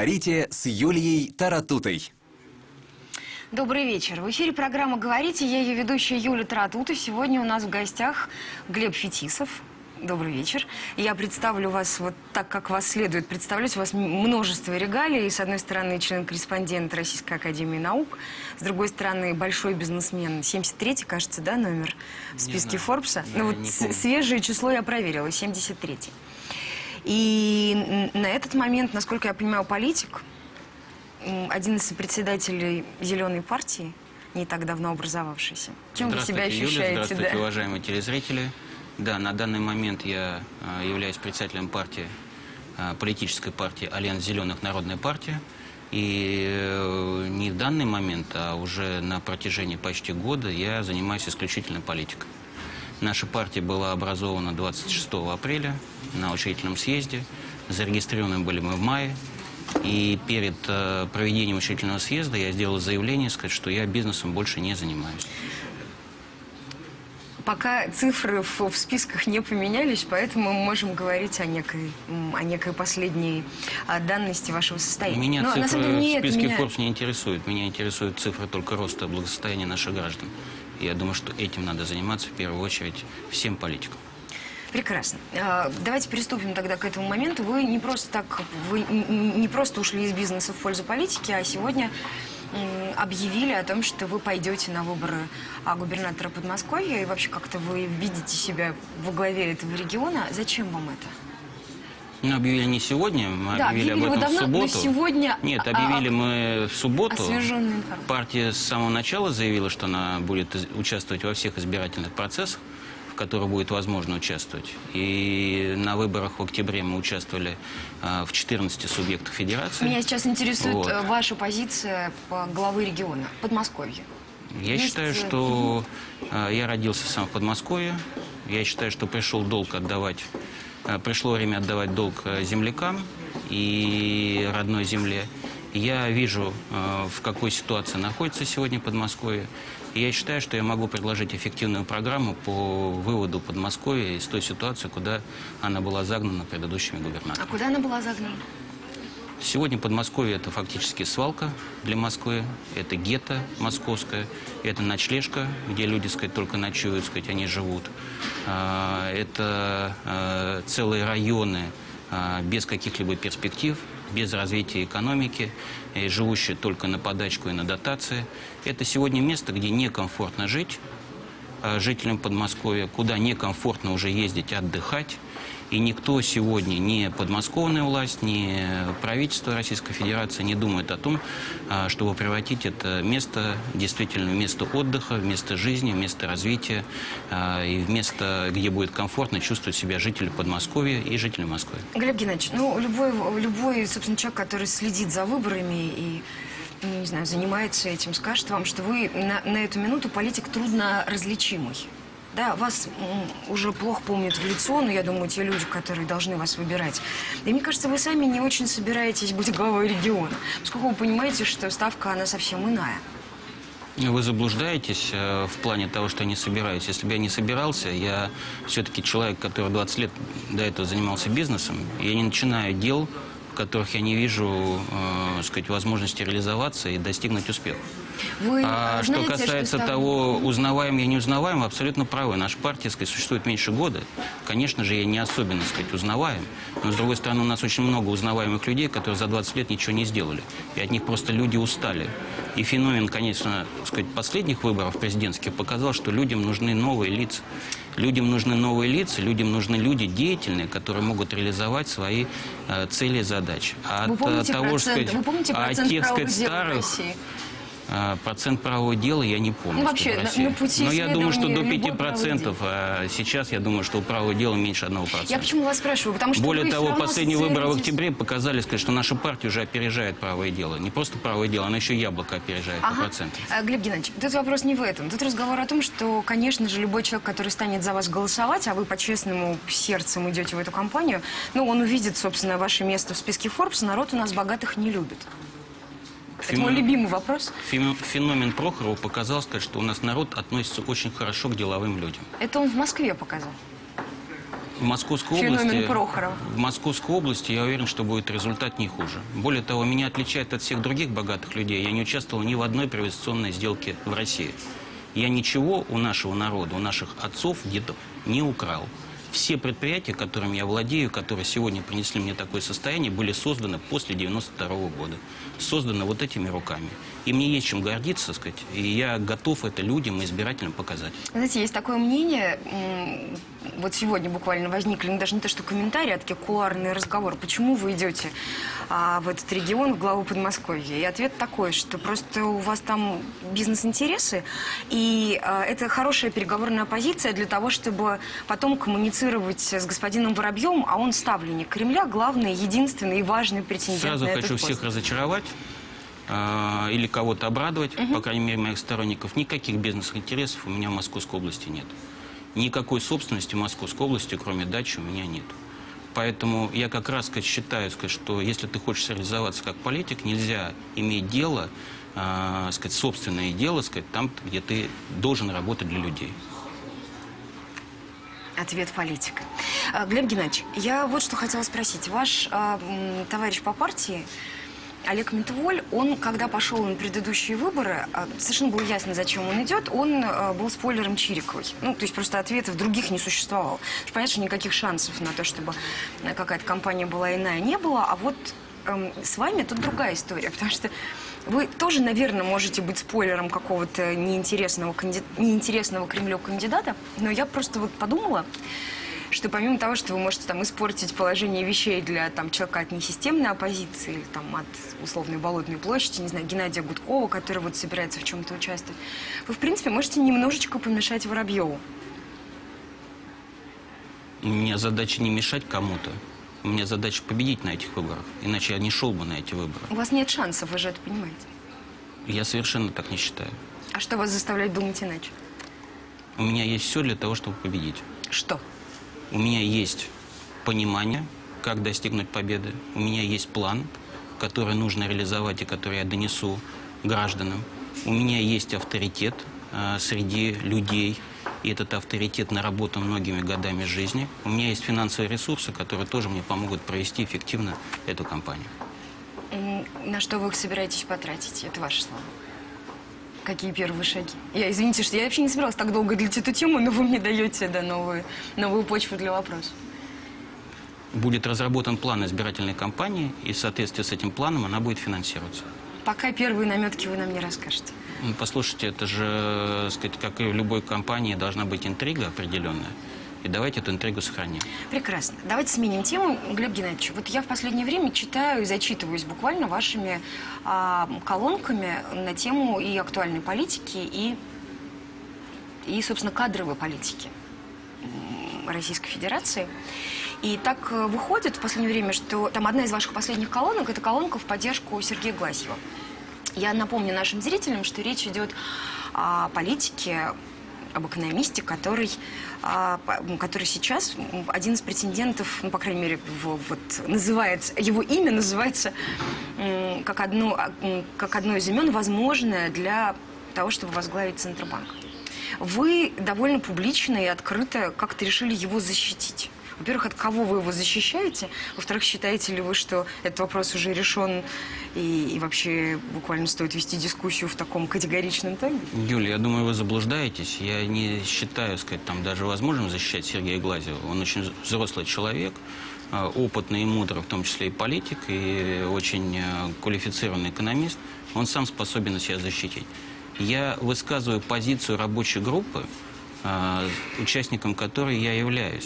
Говорите с Юлией Таратутой. Добрый вечер. В эфире программа «Говорите». Я ее ведущая Юлия Таратута. Сегодня у нас в гостях Глеб Фетисов. Добрый вечер. Я представлю вас вот так, как вас следует представлять. У вас множество регалий. С одной стороны, член-корреспондент Российской академии наук. С другой стороны, большой бизнесмен. 73-й, кажется, да, номер в списке Форбса. Ну вот свежее число я проверила, 73-й. И на этот момент, насколько я понимаю, политик, один из председателей «Зеленой партии», не так давно образовавшейся. Чем вы себя ощущаете? Юля, здравствуйте, уважаемые телезрители. Да, на данный момент я являюсь председателем партии, политической партии «Альянс Зеленых. Народная партия». И не в данный момент, а уже на протяжении почти года я занимаюсь исключительно политикой. Наша партия была образована 26 апреля на учредительном съезде. Зарегистрированы были мы в мае. И перед проведением учредительного съезда я сделал заявление, сказать, что я бизнесом больше не занимаюсь. Пока цифры в списках не поменялись, поэтому мы можем говорить о некой последней данности вашего состояния. Меня цифры в списке Forbes не интересуют. Меня интересуют цифры только роста благосостояния наших граждан. И я думаю, что этим надо заниматься в первую очередь всем политикам. Прекрасно. Давайте приступим тогда к этому моменту. Вы не просто ушли из бизнеса в пользу политики, а сегодня объявили о том, что вы пойдете на выборы губернатора Подмосковья, и вообще как-то вы видите себя во главе этого региона. Зачем вам это? Ну, объявили не сегодня, мы объявили об этом в субботу. Сегодня... Нет, объявили мы в субботу. Партия с самого начала заявила, что она будет участвовать во всех избирательных процессах, в которых будет возможно участвовать. И на выборах в октябре мы участвовали в 14 субъектах федерации. Меня сейчас интересует ваша позиция главы региона, Подмосковья. Я считаю, что я родился сам в Подмосковье. Я считаю, что пришло время отдавать долг землякам и родной земле. Я вижу, в какой ситуации находится сегодня Подмосковье. И я считаю, что я могу предложить эффективную программу по выводу Подмосковья из той ситуации, куда она была загнана предыдущими губернаторами. А куда она была загнана? Сегодня Подмосковье – это фактически свалка для Москвы, это гетто московское, это ночлежка, где люди, сказать, только ночуют, сказать, они живут. Это целые районы без каких-либо перспектив, без развития экономики, живущие только на подачку и на дотации. Это сегодня место, где некомфортно жить жителям Подмосковья, куда некомфортно уже ездить отдыхать. И никто сегодня, ни подмосковная власть, ни правительство Российской Федерации не думает о том, чтобы превратить это место действительно в место отдыха, в место жизни, в место развития и в место, где будет комфортно чувствовать себя жители Подмосковья и жители Москвы. Глеб Геннадьевич, ну любой, собственно, человек, который следит за выборами и, не знаю, занимается этим, скажет вам, что вы на эту минуту политик трудно различимый. Да, вас уже плохо помнят в лицо, но я думаю, те люди, которые должны вас выбирать. И мне кажется, вы сами не очень собираетесь быть главой региона, поскольку вы понимаете, что ставка, она совсем иная. Вы заблуждаетесь в плане того, что я не собираюсь. Если бы я не собирался, я все-таки человек, который 20 лет до этого занимался бизнесом, я не начинаю дел, в которых я не вижу, сказать, возможности реализоваться и достигнуть успеха. Что касается того, узнаваем я, не узнаваем, абсолютно правы. Наша партия, сказать, существует меньше года. Конечно же, я не особенно, сказать, узнаваем. Но, с другой стороны, у нас очень много узнаваемых людей, которые за 20 лет ничего не сделали. И от них просто люди устали. И феномен, конечно, сказать, последних выборов президентских показал, что людям нужны новые лица. Людям нужны новые лица, людям нужны люди деятельные, которые могут реализовать свои цели и задачи. Вы помните процент старых... Процент правого дела я не помню. Ну, вообще, на пути. Но я думаю, что до 5%, а сейчас я думаю, что у правого дела меньше 1%. Я почему вас спрашиваю? Потому что более того, последние выборы в октябре показали, сказать, что наша партия уже опережает правое дело. Не просто правое дело, она еще яблоко опережает по процентам. Глеб Геннадьевич, тут вопрос не в этом. Тут разговор о том, что, конечно же, любой человек, который станет за вас голосовать, а вы по-честному сердцем идете в эту кампанию, ну, он увидит, собственно, ваше место в списке Forbes. Народ у нас богатых не любит. Это мой любимый вопрос. Феномен Прохорова показал, сказать, что у нас народ относится очень хорошо к деловым людям. Это он в Москве показал? В Московской Феномен области, Прохорова. в Московской области я уверен, что будет результат не хуже. Более того, меня отличает от всех других богатых людей. Я не участвовал ни в одной приватизационной сделке в России. Я ничего у нашего народа, у наших отцов, дедов не украл. Все предприятия, которыми я владею, которые сегодня принесли мне такое состояние, были созданы после 92 года. Созданы вот этими руками. И мне есть чем гордиться, так сказать, и я готов это людям и избирателям показать. Знаете, есть такое мнение, вот сегодня буквально возникли, ну, даже не то, что комментарии, а такие кулуарные разговоры. Почему вы идете в этот регион, в главу Подмосковья? И ответ такой, что просто у вас там бизнес-интересы, и это хорошая переговорная позиция для того, чтобы потом коммуницировать с господином Воробьевым, а он ставленник Кремля, главный, единственный и важный претендент Сразу на этот хочу пост. всех разочаровать или кого-то обрадовать, по крайней мере, моих сторонников. Никаких бизнес-интересов у меня в Московской области нет. Никакой собственности в Московской области, кроме дачи, у меня нет. Поэтому я как раз считаю, что если ты хочешь реализоваться как политик, нельзя иметь дело, собственное дело, там, где ты должен работать для людей. Ответ политика. Глеб Геннадьевич, я вот что хотела спросить. Ваш товарищ по партии Олег Ментволь, он, когда пошел на предыдущие выборы, совершенно было ясно, зачем он идет, он был спойлером Чириковой. Ну, то есть просто ответов других не существовало. Понятно, что никаких шансов на то, чтобы какая-то компания была иная, не было. А вот с вами тут другая история, потому что вы тоже, наверное, можете быть спойлером какого-то неинтересного Кремлю кандидата, но я просто вот подумала, что помимо того, что вы можете там испортить положение вещей для человека от несистемной оппозиции, или там от условной Болотной площади, не знаю, Геннадия Гудкова, который вот собирается в чем-то участвовать, вы, в принципе, можете немножечко помешать Воробьеву. У меня задача не мешать кому-то. У меня задача победить на этих выборах. Иначе я не шел бы на эти выборы. У вас нет шансов, вы же это понимаете. Я совершенно так не считаю. А что вас заставляет думать иначе? У меня есть все для того, чтобы победить. Что? У меня есть понимание, как достигнуть победы. У меня есть план, который нужно реализовать и который я донесу гражданам. У меня есть авторитет среди людей. И этот авторитет наработан многими годами жизни. У меня есть финансовые ресурсы, которые тоже мне помогут провести эффективно эту кампанию. На что вы их собираетесь потратить? Это ваши слова. Какие первые шаги? Извините, что я вообще не собиралась так долго длить эту тему, но вы мне даете новую почву для вопроса. Будет разработан план избирательной кампании, и в соответствии с этим планом она будет финансироваться. Пока первые наметки вы нам не расскажете. Ну, послушайте, это же, как и в любой кампании, должна быть интрига определенная. И давайте эту интригу сохраним. Прекрасно. Давайте сменим тему. Глеб Геннадьевич, вот я в последнее время читаю и зачитываюсь буквально вашими колонками на тему и актуальной политики, и, собственно, кадровой политики Российской Федерации. И так выходит в последнее время, что там одна из ваших последних колонок – это колонка в поддержку Сергея Глазьева. Я напомню нашим зрителям, что речь идет о политике, об экономисте, который сейчас один из претендентов, ну, по крайней мере, называется, его имя называется как одно из имен, возможное для того, чтобы возглавить Центробанк. Вы довольно публично и открыто как-то решили его защитить. Во-первых, от кого вы его защищаете? Во-вторых, считаете ли вы, что этот вопрос уже решен и вообще буквально стоит вести дискуссию в таком категоричном тоне? Юля, я думаю, вы заблуждаетесь. Я не считаю, даже возможным защищать Сергея Глазьева. Он очень взрослый человек, опытный и мудрый, в том числе и политик, и очень квалифицированный экономист. Он сам способен себя защитить. Я высказываю позицию рабочей группы, участником которой я являюсь.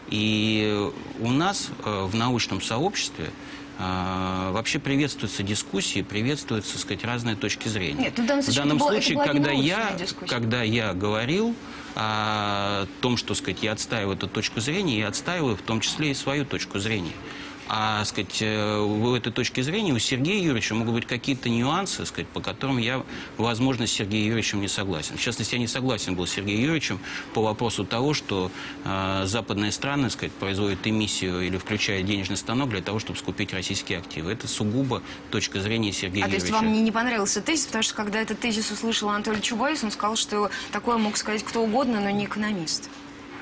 И у нас в научном сообществе вообще приветствуются дискуссии, приветствуются, разные точки зрения. Нет, в данном случае, когда я говорил о том, что, я отстаиваю эту точку зрения, я отстаиваю в том числе и свою точку зрения. А, в этой точке зрения у Сергея Юрьевича могут быть какие-то нюансы, по которым я, возможно, с Сергеем Юрьевичем не согласен. В частности, я не согласен был с Сергеем Юрьевичем по вопросу того, что западные страны, производят эмиссию или включают денежный станок для того, чтобы скупить российские активы. Это сугубо точка зрения Сергея Юрьевича. То есть вам не понравился тезис, потому что когда этот тезис услышал Анатолий Чубайс, он сказал, что такое мог сказать кто угодно, но не экономист.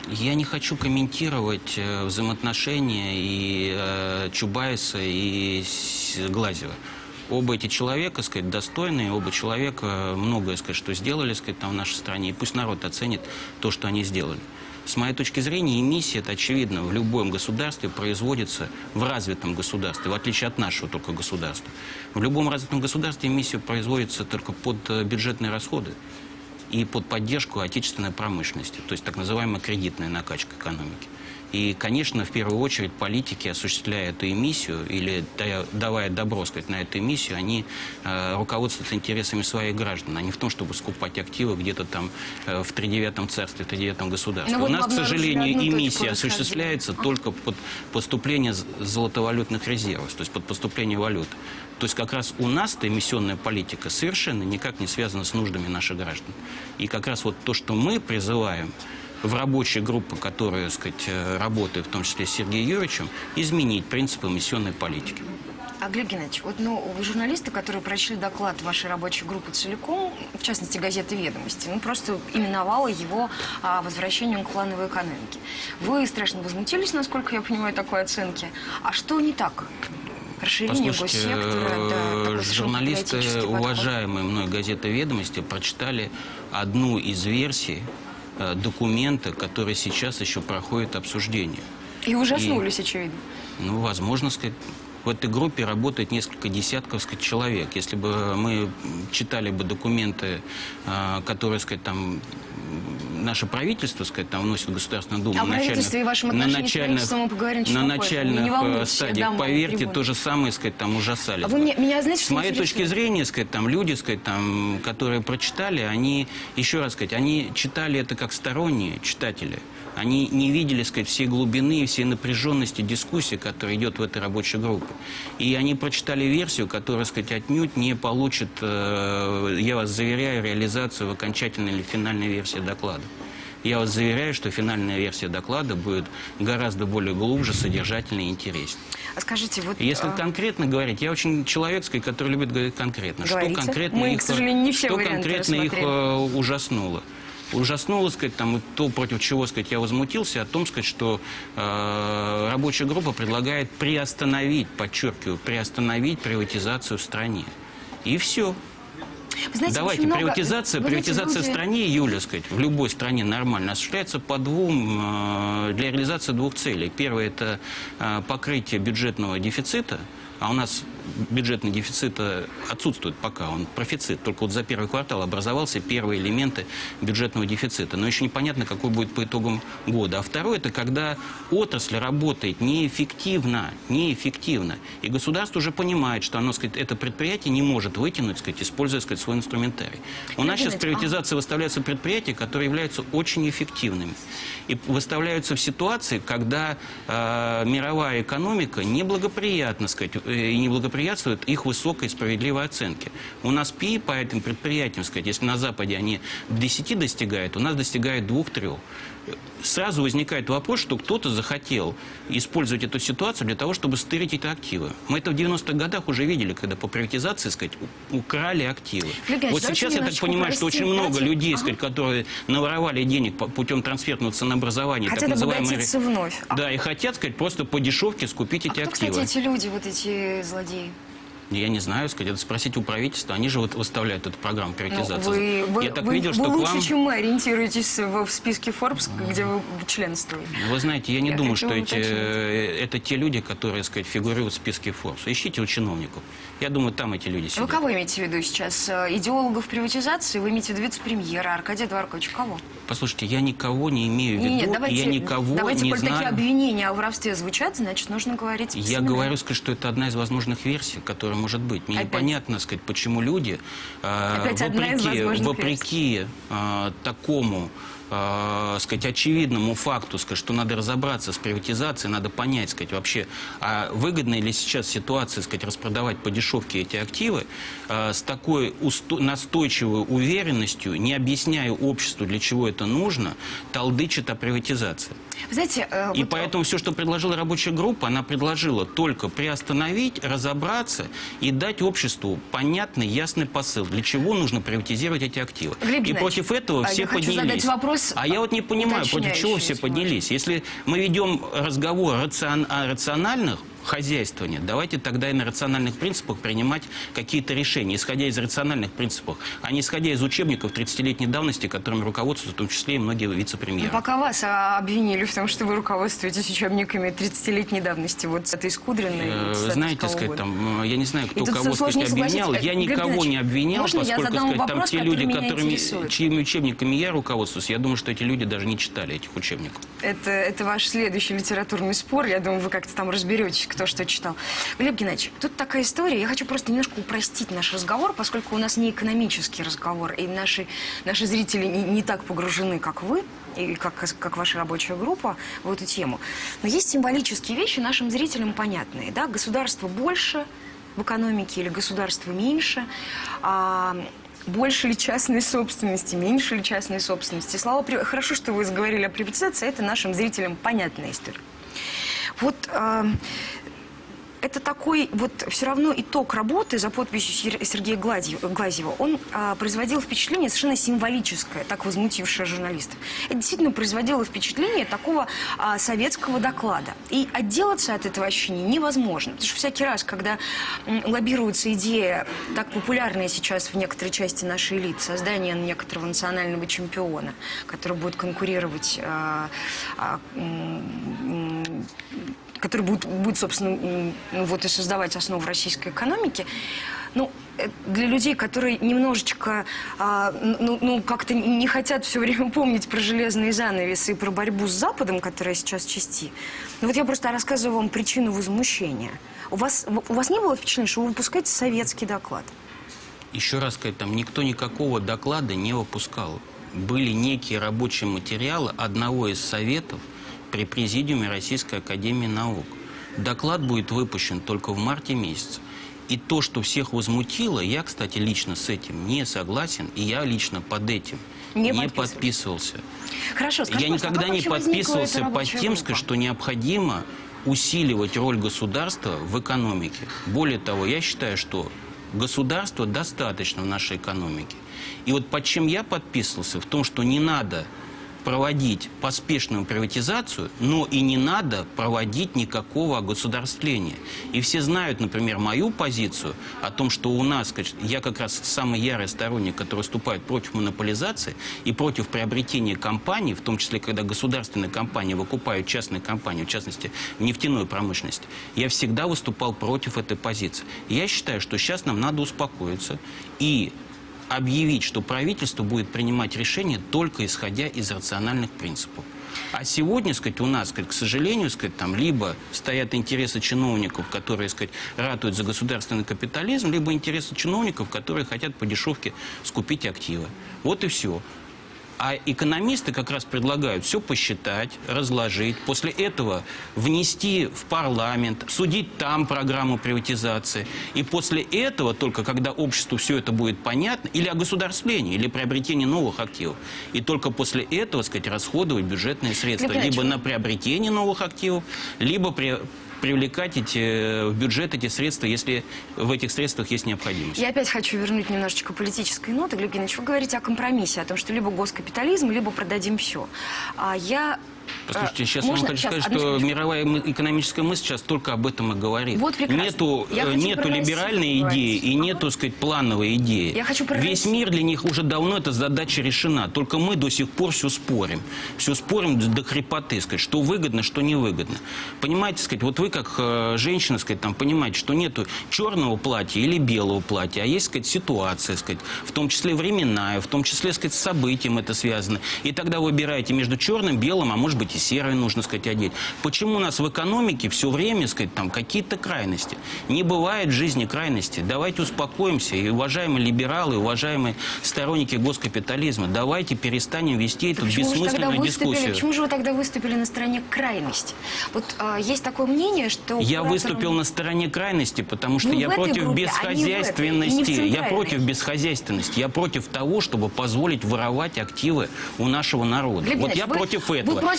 Я не хочу комментировать взаимоотношения и Чубайса, и Глазева. Оба эти человека, сказать, достойные, оба человека многое, сказать, что сделали, сказать, там в нашей стране. И пусть народ оценит то, что они сделали. С моей точки зрения, эмиссия, это очевидно, в любом государстве производится, в развитом государстве, в отличие от нашего только государства. В любом развитом государстве эмиссия производится только под бюджетные расходы и под поддержку отечественной промышленности, то есть так называемая кредитная накачка экономики. И, конечно, в первую очередь политики, осуществляя эту эмиссию или давая добро, сказать, на эту эмиссию, они руководствуются интересами своих граждан, а не в том, чтобы скупать активы где-то там в тридевятом царстве, в тридевятом государстве. У нас, к сожалению, эмиссия осуществляется только под поступление золотовалютных резервов, то есть под поступление валют. То есть как раз у нас-то эмиссионная политика совершенно никак не связана с нуждами наших граждан. И как раз вот то, что мы призываем в рабочей группе, которая, так сказать, работает, в том числе с Сергеем Юрьевичем, изменить принципы эмиссионной политики. Глеб Геннадьевич, вот, вы журналисты, которые прочли доклад вашей рабочей группы целиком, в частности, газеты «Ведомости», просто именовала его возвращением к плановой экономике. Вы страшно возмутились, насколько я понимаю, такой оценки. А что не так? Расширение госсектора, журналисты, уважаемые мной газеты «Ведомости», прочитали одну из версий документа, который сейчас еще проходит обсуждение. И ужаснулись, очевидно. Возможно, сказать, в этой группе работает несколько десятков, сказать, человек. Если бы мы читали бы документы, которые, сказать, там наше правительство, сказать, там вносит в Государственную Думу на начальных стадиях, поверьте, то же самое, сказать, там ужасались. С моей точки зрения, сказать, там люди, сказать, там, которые прочитали, они, еще раз сказать, они читали это как сторонние читатели. Они не видели, сказать, всей глубины и всей напряженности дискуссии, которая идет в этой рабочей группе. И они прочитали версию, которая, сказать, отнюдь не получит, я вас заверяю, реализацию в окончательной или финальной версии доклада. Я вас заверяю, что финальная версия доклада будет гораздо более глубже, содержательнее и интереснее. А скажите, вот... Если конкретно говорить, я очень человек, сказать, который любит говорить конкретно. Говорите. Что конкретно Мы, к сожалению, не все их ужаснуло? Ужаснуло, сказать, там, то, против чего, сказать, я возмутился, о том, сказать, что рабочая группа предлагает приостановить, подчеркиваю, приостановить приватизацию в стране. И все. Знаете, давайте, приватизация в стране, Юля, сказать, в любой стране нормально осуществляется для реализации двух целей. Первое – это покрытие бюджетного дефицита, а у нас бюджетный дефицит отсутствует пока, он профицит. Только вот за первый квартал образовался первые элементы бюджетного дефицита. Но еще непонятно, какой будет по итогам года. А второе – это когда отрасль работает неэффективно. И государство уже понимает, что оно, сказать, это предприятие не может вытянуть, сказать, используя, сказать, свой инструментарий. У нас сейчас в приватизации выставляются предприятия, которые являются очень эффективными. И выставляются в ситуации, когда мировая экономика неблагоприятна, сказать, и неблагоприятствует их высокой справедливой оценке. У нас ПИ по этим предприятиям, сказать, если на Западе они 10 достигают, у нас достигают 2-3. Сразу возникает вопрос, что кто-то захотел использовать эту ситуацию для того, чтобы стырить эти активы. Мы это в 90-х годах уже видели, когда по приватизации, сказать, украли активы. Вот сейчас я так понимаю, что очень много людей, сказать, которые наворовали денег путем трансферного ценообразования, так называемые, вновь. Да, и хотят, сказать, просто по дешевке скупить эти активы. Кто, кстати, эти люди, вот эти злодеи? Я не знаю, сказать, это спросить у правительства. Они же вот выставляют эту программу приватизации. Вы лучше, чем мы, ориентируетесь в списке Forbes, где вы членствуете. Вы знаете, я не думаю, что это те люди, которые, сказать, фигурируют в списке Forbes. Ищите у чиновников. Я думаю, там эти люди сидят. Вы кого имеете в виду сейчас? Идеологов приватизации? Вы имеете в виду вице-премьера Аркадия Дворковича? Кого? Послушайте, я никого не имею в виду, я никого не знаю. Такие обвинения о воровстве звучат, значит, нужно говорить. Я говорю, сказать, что это одна из возможных версий, которая может быть. Мне непонятно, сказать, почему люди, вопреки такому, сказать, очевидному факту, сказать, что надо разобраться с приватизацией, надо понять, сказать, вообще, а выгодна ли сейчас ситуация, сказать, распродавать по дешевке эти активы, с такой настойчивой уверенностью, не объясняя обществу, для чего это нужно, толдычит о приватизации. Вы знаете, и поэтому все, что предложила рабочая группа, она предложила только приостановить, разобраться и дать обществу понятный, ясный посыл, для чего нужно приватизировать эти активы. Глеб и против этого все поднялись. Я хочу задать вопрос вопрос А я вот не понимаю, против чего все уточняющий, поднялись. Если мы ведем разговор о рациональных хозяйствования, давайте тогда и на рациональных принципах принимать какие-то решения, исходя из рациональных принципов, а не исходя из учебников 30-летней давности, которыми руководствуются в том числе и многие вице-премьеры. Пока вас обвинили в том, что вы руководствуетесь учебниками 30-летней давности, вот это искудренной. Знаете, сказать, там, я не знаю, кто кого, сказать, обвинял. Я никого не обвинял, поскольку, сказать, там те люди, чьими учебниками я руководствуюсь, я думаю, что эти люди даже не читали этих учебников. Это ваш следующий литературный спор. Я думаю, вы как-то там разберетесь, кто что читал. Глеб Геннадьевич, тут такая история. Я хочу просто немножко упростить наш разговор, поскольку у нас не экономический разговор, и наши зрители не так погружены, как вы, и как ваша рабочая группа в эту тему. Но есть символические вещи нашим зрителям понятные. Да? Государство больше в экономике или государство меньше. Больше ли частной собственности, меньше ли частной собственности. Хорошо, что вы заговорили о приватизации, это нашим зрителям понятная история. Вот это такой вот все равно итог работы за подписью Сергея Глазьева. Он производил впечатление совершенно символическое, так возмутившее журналистов. Это действительно производило впечатление такого советского доклада. И отделаться от этого ощущения невозможно. Потому что всякий раз, когда лоббируется идея, так популярная сейчас в некоторой части нашей элиты, создания некоторого национального чемпиона, который будет конкурировать, который будет, собственно, вот и создавать основу российской экономики. Ну, для людей, которые немножечко, как-то не хотят все время помнить про железные занавесы и про борьбу с Западом, которая сейчас в части. Ну, вот я просто рассказываю вам причину возмущения. У вас не было впечатления, что вы выпускаете советский доклад? Еще раз сказать, там никто никакого доклада не выпускал. Были некие рабочие материалы одного из советов при президиуме Российской академии наук. Доклад будет выпущен только в марте месяце. И то, что всех возмутило, я, кстати, лично с этим не согласен, и я лично под этим не подписывался. Хорошо, я никогда не подписывался под тем, что необходимо усиливать роль государства в экономике. Более того, я считаю, что государства достаточно в нашей экономике. И вот под чем я подписывался, в том, что не надо проводить поспешную приватизацию, но и не надо проводить никакого огосударствления. И все знают, например, мою позицию о том, что у нас, я как раз самый ярый сторонник, который выступает против монополизации и против приобретения компаний, в том числе, когда государственные компании выкупают частные компании, в частности, в нефтяную промышленность. Я всегда выступал против этой позиции. И я считаю, что сейчас нам надо успокоиться и объявить, что правительство будет принимать решения только исходя из рациональных принципов. А сегодня, сказать, у нас, сказать, к сожалению, сказать, там либо стоят интересы чиновников, которые, сказать, ратуют за государственный капитализм, либо интересы чиновников, которые хотят по дешевке скупить активы. Вот и все. А экономисты как раз предлагают все посчитать, разложить, после этого внести в парламент, судить там программу приватизации. И после этого, только когда обществу все это будет понятно, или огосударствление, или приобретение новых активов, и только после этого, сказать, расходовать бюджетные средства либо на приобретение новых активов, либо привлекать в бюджет эти средства, если в этих средствах есть необходимость. Я опять хочу вернуть немножечко политической ноты. Глеб Геннадьевич, вы говорите о компромиссе, о том, что либо госкапитализм, либо продадим все. Послушайте, сейчас вам хочу сказать, что мировая экономическая мысль сейчас только об этом и говорит. Вот нету либеральной идеи и нету, сказать, плановой идеи. Весь мир для них уже давно эта задача решена. Только мы до сих пор все спорим. Все спорим до хрипоты, сказать, что выгодно, что невыгодно. Понимаете, сказать, вот вы как женщина, сказать, там, понимаете, что нету черного платья или белого платья, а есть, сказать, ситуация, сказать, в том числе временная, в том числе, сказать, с событием это связано. И тогда вы выбираете между черным, белым, а может быть и серое нужно, сказать, одеть. Почему у нас в экономике все время, сказать, там какие-то крайности? Не бывает в жизни крайности. Давайте успокоимся. И уважаемые либералы, уважаемые сторонники госкапитализма, давайте перестанем вести эту бессмысленную дискуссию. Почему же вы тогда выступили на стороне крайности? Вот есть такое мнение, что... Я выступил на стороне крайности, потому что я против бесхозяйственности. Я против бесхозяйственности. Я против того, чтобы позволить воровать активы у нашего народа. Вот я против этого.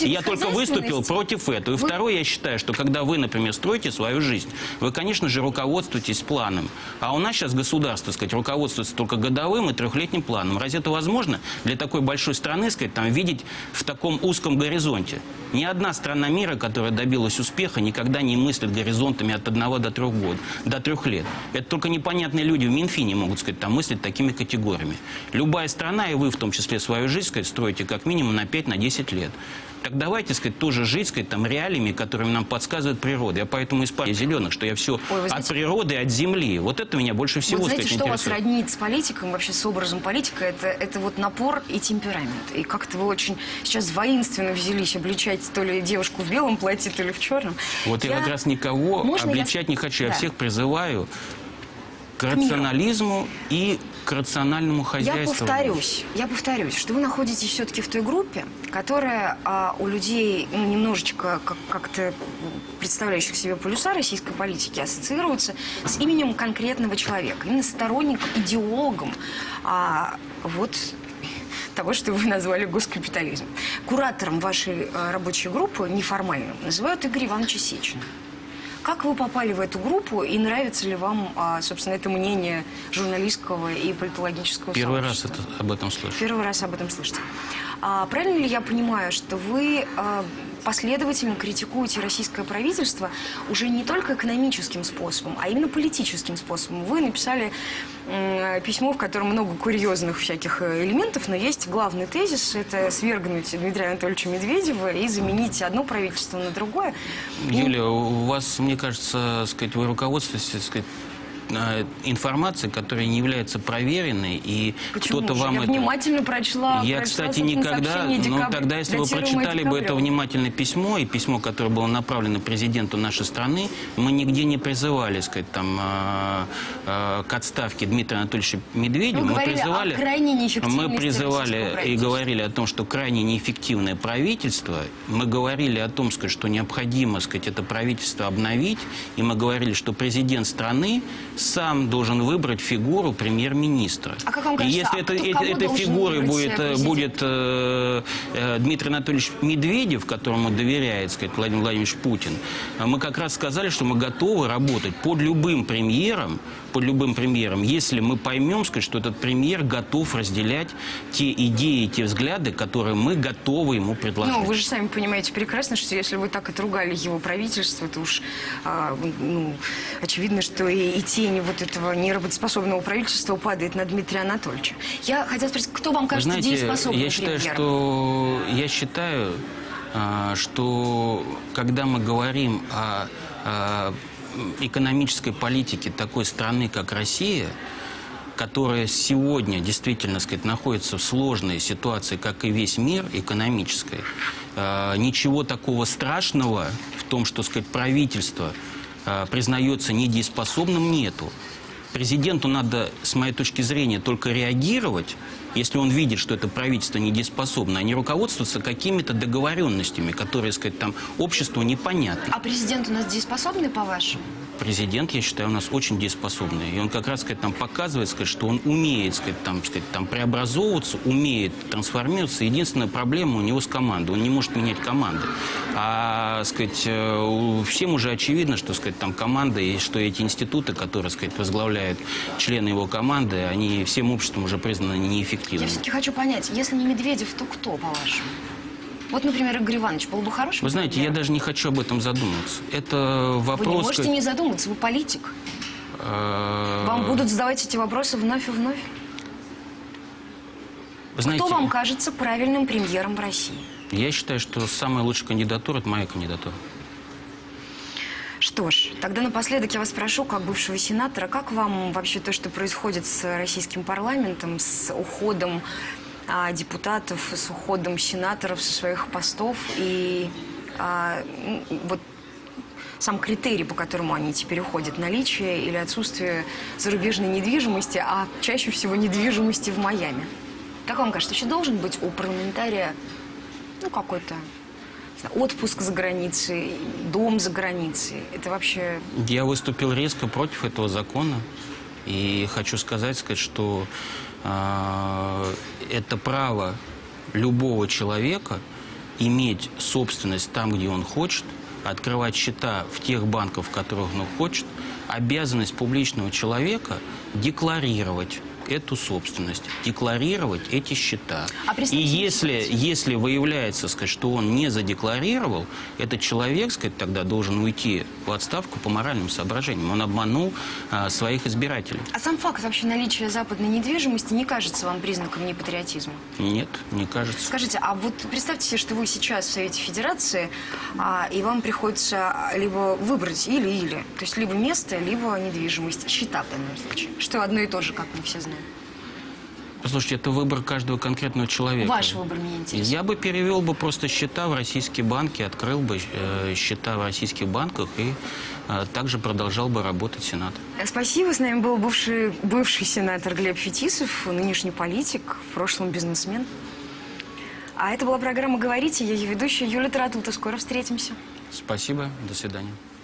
Сельская И я только выступил против этого. И второе, я считаю, что когда вы, например, строите свою жизнь, вы, конечно же, руководствуетесь планом. А у нас сейчас государство, сказать, руководствуется только годовым и трехлетним планом. Разве это возможно для такой большой страны, сказать, там, видеть в таком узком горизонте? Ни одна страна мира, которая добилась успеха, никогда не мыслит горизонтами от 1 до 3 года, до 3 лет. Это только непонятные люди в Минфине могут, сказать, там, мыслить такими категориями. Любая страна, и вы в том числе свою жизнь, сказать, строите как минимум на 5-10 лет. Так давайте, сказать, тоже жить, сказать, там, реалиями, которыми нам подсказывает природа. Я поэтому из партии «Зеленых», что я все от природы, от земли. Вот это меня больше всего, вот, сказать, знаете, что интересует. вас роднит с политиком, вообще с образом политика, это вот напор и темперамент. И как-то вы очень сейчас воинственно взялись обличать то ли девушку в белом платье, то ли в черном. Вот я как раз никого обличать не хочу. Я всех призываю к рационализму и к рациональному хозяйству. Я повторюсь, что вы находитесь все-таки в той группе, которая у людей немножечко как-то представляющих себе полюса российской политики ассоциируется с именем конкретного человека, именно сторонником, идеологом того, что вы назвали госкапитализм. Куратором вашей рабочей группы, неформально, называют Игоря Ивановича Сечина. Как вы попали в эту группу и нравится ли вам, собственно, это мнение журналистского и политологического Первый сообщества? раз об этом слышу. Первый раз об этом слышите. Правильно ли я понимаю, что вы последовательно критикуете российское правительство уже не только экономическим способом, а именно политическим способом? Вы написали письмо, в котором много курьезных всяких элементов, но есть главный тезис – это свергнуть Дмитрия Анатольевича Медведева и заменить одно правительство на другое. Юлия, у вас, мне кажется, сказать, вы руководствуетесь, сказать, информации, которая не является проверенной, и кто-то вам я внимательно прочла. Я, кстати, никогда. Но тогда, если вы прочитали бы это внимательное письмо, и письмо, которое было направлено президенту нашей страны, мы нигде не призывали, сказать, там, к отставке Дмитрия Анатольевича Медведева. Мы призывали и говорили о том, что крайне неэффективное правительство. Мы говорили о том, сказать, что необходимо, сказать, это правительство обновить, и мы говорили, что президент страны сам должен выбрать фигуру премьер-министра. А как вам кажется, если этой фигурой будет Дмитрий Анатольевич Медведев, которому доверяет, сказать, Владимир Владимирович Путин, мы как раз сказали, что мы готовы работать под любым премьером, если мы поймем, сказать, что этот премьер готов разделять те идеи, те взгляды, которые мы готовы ему предложить. Ну, вы же сами понимаете прекрасно, что если вы так отругали его правительство, то уж очевидно, что и тень вот этого неработоспособного правительства падает на Дмитрия Анатольевича. Я хотела спросить, кто вам кажется дееспособным премьером? Я считаю, что когда мы говорим о экономической политике такой страны, как Россия, которая сегодня действительно, сказать, находится в сложной ситуации, как и весь мир экономической, ничего такого страшного в том, что, сказать, правительство признается недееспособным, нету. Президенту надо, с моей точки зрения, только реагировать, если он видит, что это правительство недееспособно, а не руководствоваться какими-то договоренностями, которые, сказать, там, обществу непонятны. А президент у нас дееспособный, по-вашему? Президент, я считаю, у нас очень дееспособный. И он как раз, сказать, там, показывает, сказать, что он умеет, сказать, там, преобразовываться, умеет трансформироваться. Единственная проблема у него с командой. Он не может менять команды. А, сказать, всем уже очевидно, что, сказать, там команда, и что эти институты, которые, сказать, возглавляют члены его команды, они всем обществом уже признаны неэффективными. Я все-таки хочу понять, если не Медведев, то кто, по-вашему? Вот, например, Игорь Иванович был бы хорошим. Вы знаете, я даже не хочу об этом задумываться. Это вопрос... Вы не можете не задуматься, вы политик. Вам будут задавать эти вопросы вновь и вновь. Знаете, кто вам кажется правильным премьером в России? Я считаю, что самая лучшая кандидатура – это моя кандидатура. Что ж, тогда напоследок я вас спрошу, как бывшего сенатора, как вам вообще то, что происходит с российским парламентом, с уходом депутатов, с уходом сенаторов со своих постов и вот сам критерий, по которому они теперь уходят, наличие или отсутствие зарубежной недвижимости, а чаще всего недвижимости в Майами. Как вам кажется, еще должен быть у парламентария какой-то отпуск за границей, дом за границей? Это вообще... Я выступил резко против этого закона. И хочу сказать, что это право любого человека иметь собственность там, где он хочет, открывать счета в тех банках, в которых он хочет. Обязанность публичного человека декларировать эту собственность, декларировать эти счета. И если выявляется, сказать, что он не задекларировал, этот человек, сказать, тогда должен уйти в отставку по моральным соображениям. Он обманул своих избирателей. А сам факт вообще наличия западной недвижимости не кажется вам признаком непатриотизма? Нет, не кажется. Скажите, а вот представьте себе, что вы сейчас в Совете Федерации, и вам приходится либо выбрать или-или. То есть либо место, либо недвижимость. Счета в данном случае. Что одно и то же, как мы все знаем. Послушайте, это выбор каждого конкретного человека. Ваш выбор меня интересует. Я бы перевел бы просто счета в российские банки, открыл бы счета в российских банках и также продолжал бы работать Сенат. Спасибо. С нами был бывший сенатор Глеб Фетисов, нынешний политик, в прошлом бизнесмен. А это была программа «Говорите». Я ее ведущая Юлия Таратута. Скоро встретимся. Спасибо. До свидания.